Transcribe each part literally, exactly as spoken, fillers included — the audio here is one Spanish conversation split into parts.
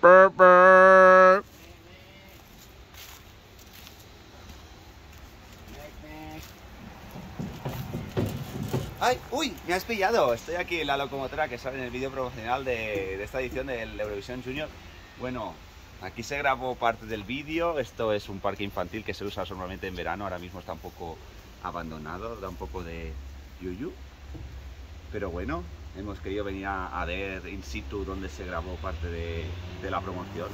¡Ay! ¡Uy! Me has pillado. Estoy aquí en la locomotora que sale en el vídeo promocional de, de esta edición del Eurovisión Junior. Bueno, aquí se grabó parte del vídeo. Esto es un parque infantil que se usa normalmente en verano. Ahora mismo está un poco abandonado, da un poco de yuyu. Pero bueno, hemos querido venir a, a ver in situ donde se grabó parte de, de la promoción.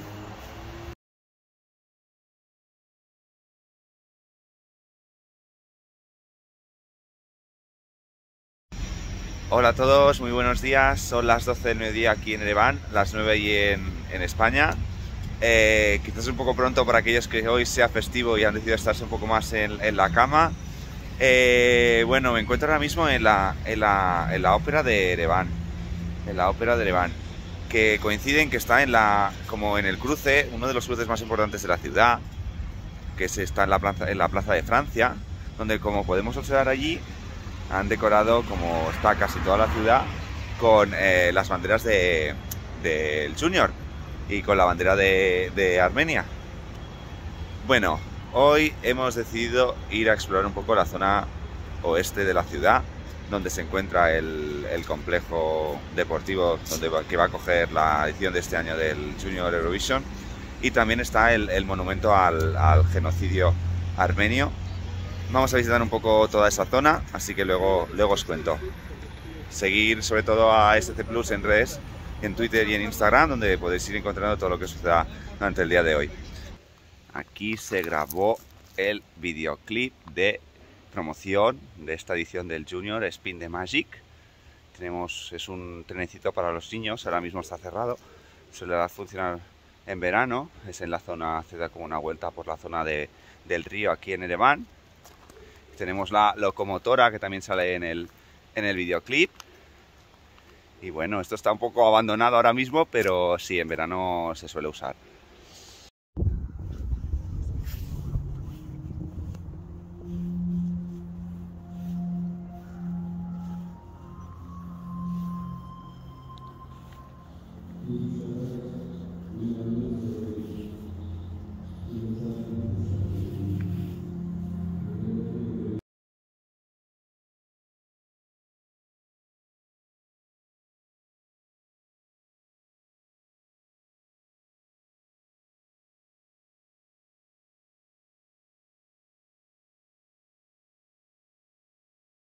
Hola a todos, muy buenos días. Son las doce del mediodía aquí en Ereván, las nueve allí en, en España. Eh, quizás un poco pronto para aquellos que hoy sea festivo y han decidido estarse un poco más en, en la cama. Eh, bueno, me encuentro ahora mismo en la, en, la, en la ópera de Ereván, en la ópera de Ereván, que coinciden que está en la, como en el cruce, uno de los cruces más importantes de la ciudad, que se está en la plaza, en la plaza de Francia, donde, como podemos observar allí, han decorado, como está casi toda la ciudad, con eh, las banderas del de, de Junior y con la bandera de, de Armenia. Bueno, hoy hemos decidido ir a explorar un poco la zona oeste de la ciudad, donde se encuentra el, el complejo deportivo donde va, que va a coger la edición de este año del Junior Eurovision, y también está el, el monumento al, al genocidio armenio. Vamos a visitar un poco toda esa zona, así que luego, luego os cuento. Seguir sobre todo a S C Plus en redes, en Twitter y en Instagram, donde podéis ir encontrando todo lo que suceda durante el día de hoy. Aquí se grabó el videoclip de promoción de esta edición del Junior, Spin the Magic. Tenemos, es un trenecito para los niños, ahora mismo está cerrado, suele funcionar en verano, es en la zona, hace como una vuelta por la zona de, del río aquí en Ereván. Tenemos la locomotora que también sale en el, en el videoclip. Y bueno, esto está un poco abandonado ahora mismo, pero sí, en verano se suele usar.